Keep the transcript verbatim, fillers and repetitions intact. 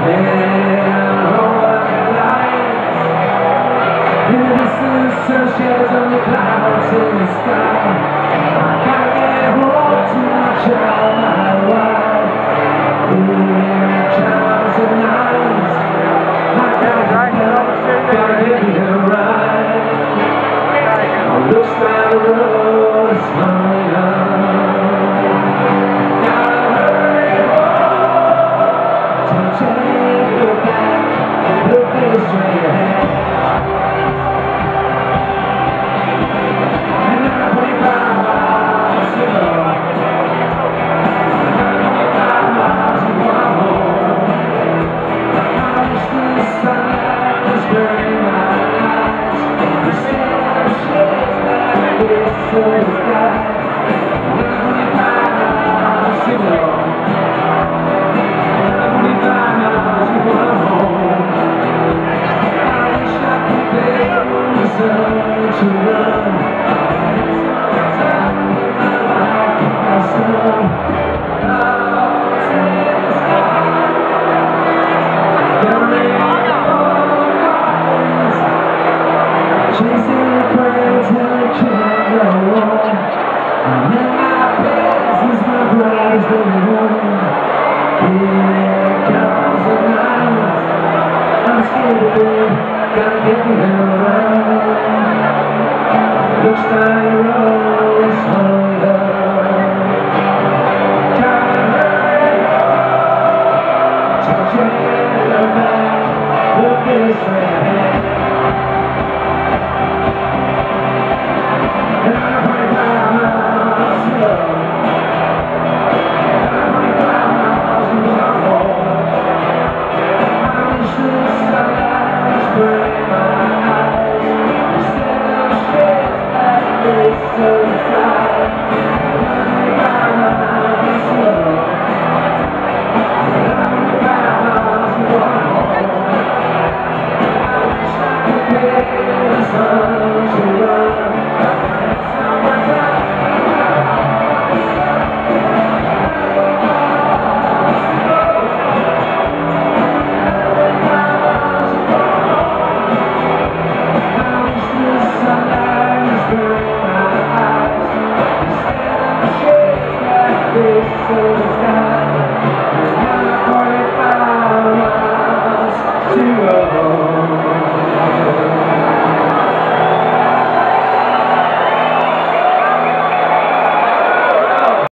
Shadows on the clouds in the sky. I can't get home to my child, my wife. In clouds at night, I gotta get it right. It looks like the road is coming up. Gotta hurry home. Don't take her back. Look this straight ahead. Gotta get me around. Looks like the road is hung up. Gotta hurry home. Don't take her back. Look this way. And I'm twenty-five miles slow. I'm twenty-five miles from my home. I wish the sunlight was burning. So